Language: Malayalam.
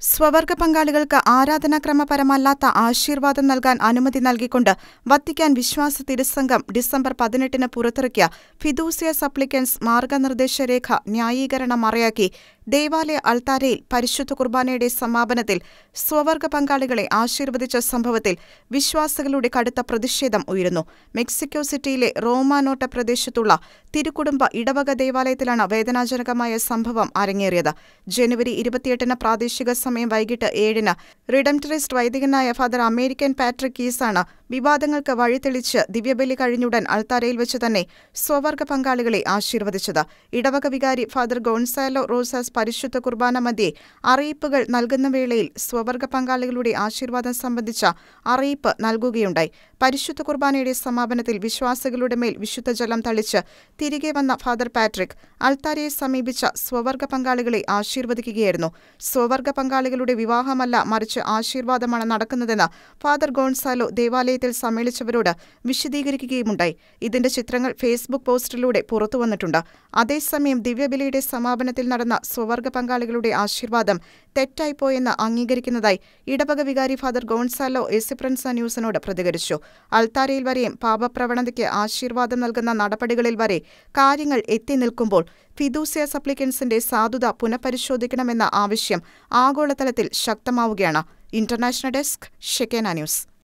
സ്വവർഗ പങ്കാളികൾക്ക് ആരാധനാക്രമപരമല്ലാത്ത ആശീർവാദം നൽകാൻ അനുമതി നൽകിക്കൊണ്ട് വത്തിക്കാൻ വിശ്വാസ തിരുസംഘം ഡിസംബർ 18-ന് പുറത്തിറക്കിയ ഫിദൂസിയ സപ്ലിക്കൻസ് മാർഗനിർദ്ദേശരേഖ ന്യായീകരണം മറയാക്കി ദേവാലയ അൾത്താരയിൽ പരിശുദ്ധ കുർബാനയുടെ സമാപനത്തിൽ സ്വവർഗ പങ്കാളികളെ ആശീർവദിച്ച സംഭവത്തിൽ വിശ്വാസികളുടെ കടുത്ത പ്രതിഷേധം ഉയരുന്നു. മെക്സിക്കോ സിറ്റിയിലെ റോമാനോട്ട പ്രദേശത്തുള്ള തിരുക്കുടുംബ ഇടവക ദേവാലയത്തിലാണ് വേദനാജനകമായ സംഭവം അരങ്ങേറിയത്. ജനുവരി 28-ന് പ്രാദേശിക സമയം വൈകിട്ട് 7-ന് റിഡംപ്റ്ററിസ്റ്റ് വൈദികനായ ഫാദർ അമേരിക്കൻ പാട്രിക് കീസാണ് വിവാദങ്ങൾക്ക് വഴിതെളിച്ച് ദിവ്യബലി കഴിഞ്ഞുടൻ അൾത്താരയിൽ വെച്ച് തന്നെ സ്വവർഗ പങ്കാളികളെ ആശീർവദിച്ചത്. ഇടവക വികാരി ഫാദർ ഗോൺസാലോ റോസാസ് പരിശുദ്ധ കുർബാന മധ്യേ അറിയിപ്പുകൾ നൽകുന്ന വേളയിൽ സ്വവർഗ പങ്കാളികളുടെ ആശീർവാദം സംബന്ധിച്ച അറിയിപ്പ് നൽകുകയുണ്ടായി. പരിശുദ്ധ കുർബാനയുടെ സമാപനത്തിൽ വിശ്വാസികളുടെ മേൽ വിശുദ്ധ ജലം തളിച്ച് തിരികെ വന്ന ഫാദർ പാട്രിക് അൾത്താരയെ സമീപിച്ച സ്വവർഗ പങ്കാളികളെ ആശീർവദിക്കുകയായിരുന്നു. സ്വവർഗ പങ്കാളികളുടെ വിവാഹമല്ല, മറിച്ച് ആശീർവാദമാണ് നടക്കുന്നതെന്ന് ഫാദർ ഗോൺസാലോ ദേവാലയത്തിൽ സമ്മേളിച്ചവരോട് വിശദീകരിക്കുകയുമുണ്ടായി. ഇതിന്റെ ചിത്രങ്ങൾ ഫേസ്ബുക്ക് പോസ്റ്റിലൂടെ പുറത്തുവന്നിട്ടുണ്ട്. അതേസമയം ദിവ്യബലിയുടെ സമാപനത്തിൽ നടന്ന സ്വവർഗ പങ്കാളികളുടെ ആശീർവാദം തെറ്റായിപ്പോയെന്ന് അംഗീകരിക്കുന്നതായി ഇടവക വികാരി ഫാദർ ഗോൺസാലോ എസിപ്രൻസ ന്യൂസിനോട് പ്രതികരിച്ചു. അൾത്താരയിൽ വരെയും പാപപ്രവണതയ്ക്ക് ആശീർവാദം നൽകുന്ന നടപടികളിൽ വരെ കാര്യങ്ങൾ എത്തി നിൽക്കുമ്പോൾ ഫിദൂസിയ സപ്ലിക്കൻസിന്റെ സാധുത പുനഃപരിശോധിക്കണമെന്ന ആവശ്യം ആഗോളതലത്തിൽ ശക്തമാവുകയാണ്. International desk, Shekinah news.